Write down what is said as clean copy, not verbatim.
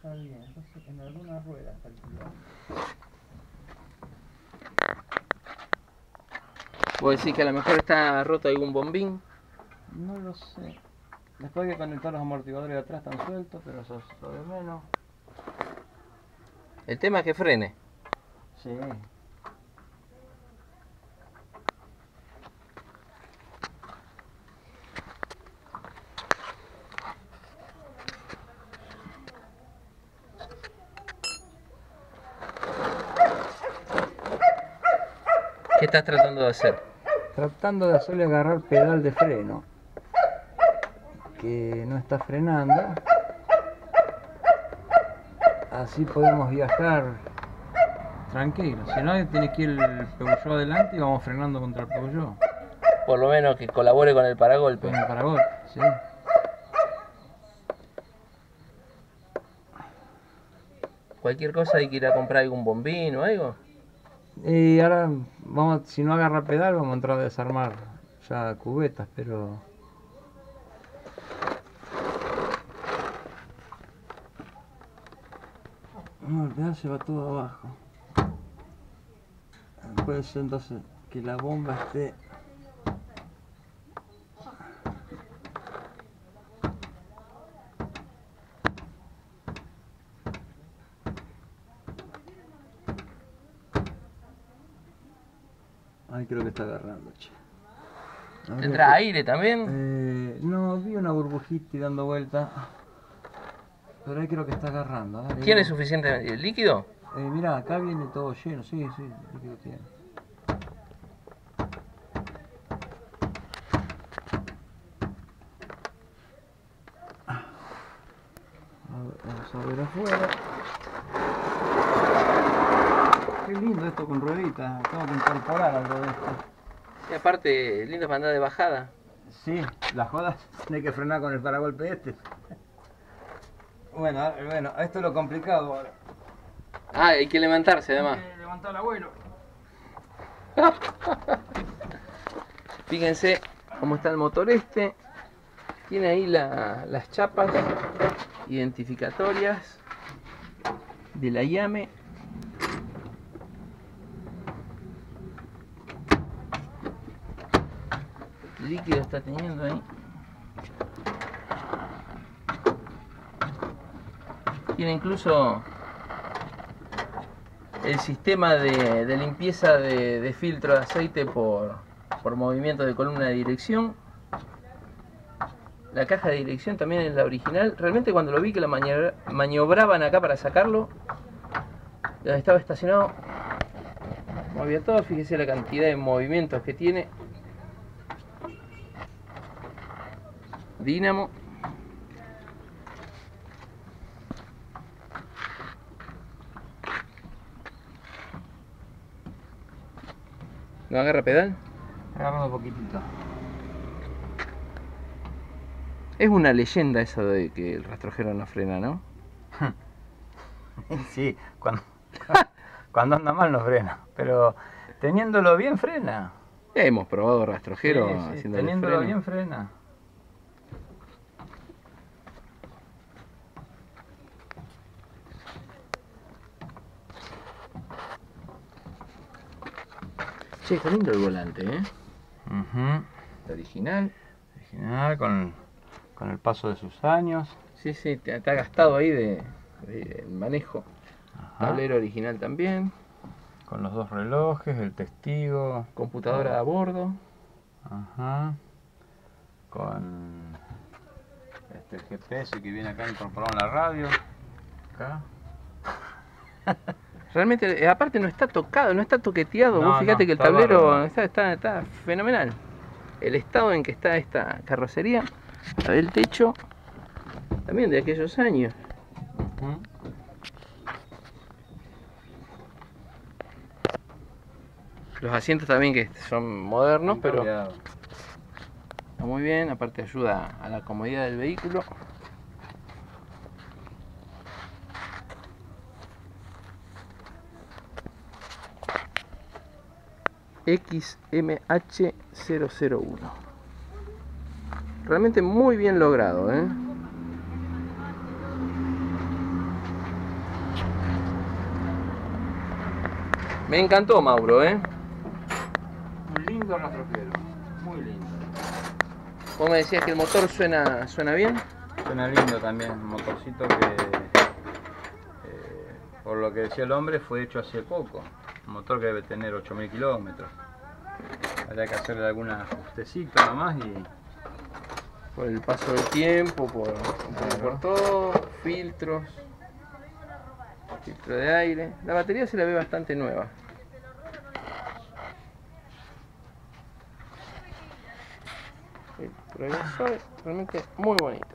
está bien, entonces en alguna rueda calculado. ¿Vos decís que a lo mejor está roto algún bombín? No lo sé. Después hay que conectar los amortiguadores de atrás, están sueltos, pero eso es lo de menos. El tema es que frene. Sí. ¿Qué estás tratando de hacer? Tratando de hacerle agarrar pedal de freno, que no está frenando. Así podemos viajar tranquilos. Si no, tiene que ir el Peugeot adelante y vamos frenando contra el Peugeot. Por lo menos que colabore con el paragolpe. Con el paragolpe, sí. Cualquier cosa hay que ir a comprar algún bombín o algo. Y ahora, vamos, si no agarra pedal, vamos a entrar a desarmar ya cubetas, pero... No, el pedal se va todo abajo. Puede ser entonces que la bomba esté... Ahí creo que está agarrando, che. ¿Tendrá aire también? No, vi una burbujita y dando vuelta. Pero ahí creo que está agarrando. Dale, ¿Tiene no. suficiente líquido? Mirá, acá viene todo lleno, sí, sí, líquido tiene. Vamos a ver afuera. Qué lindo esto con rueditas, tengo que incorporar algo de esto. Y aparte, lindo para andar de bajada. Sí, las jodas tiene que frenar con el paragolpe este. Bueno, esto es lo complicado ahora. Ah, hay que levantarse además. Hay que levantar al abuelo. Fíjense cómo está el motor este. Tiene ahí las chapas identificatorias de la llame. Líquido está teniendo ahí. Tiene incluso el sistema de limpieza de filtro de aceite por movimiento de columna de dirección. La caja de dirección también es la original. Realmente cuando lo vi que la maniobraban acá para sacarlo, donde estaba estacionado, movía todo. Fíjese la cantidad de movimientos que tiene. Dínamo. ¿No agarra pedal? Agarrando un poquitito. Es una leyenda eso de que el rastrojero no frena, ¿no? Sí, cuando anda mal no frena, pero teniéndolo bien frena. Hemos probado rastrojero Sí, haciendo teniéndolo freno. bien frena. Che, está lindo el volante, ¿eh? Está original. Original, con el paso de sus años. Sí, sí, está gastado ahí de manejo. Ajá. Tablero original también. Con los dos relojes, el testigo. Computadora a bordo. Ajá. Con el GPS que viene acá incorporado en la radio. Acá. Realmente, aparte no está tocado, no está toqueteado. No, Vos fíjate no, que el está tablero bárbaro. está fenomenal. El estado en que está esta carrocería. A ver el techo. También de aquellos años. Ujú. Los asientos también que son modernos, pero Cambiado. está muy bien. Aparte ayuda a la comodidad del vehículo. XMH001. Realmente muy bien logrado, ¿eh? Me encantó Mauro, Un lindo rastrojero, muy lindo. Vos me decías que el motor suena bien. Suena lindo también, un motorcito que, por lo que decía el hombre, fue hecho hace poco. Un motor que debe tener 8000 kilómetros. Habría que hacerle algún ajustecito nomás y... Por el paso del tiempo, por todo, filtro de aire. La batería se la ve bastante nueva. El progresor realmente muy bonito.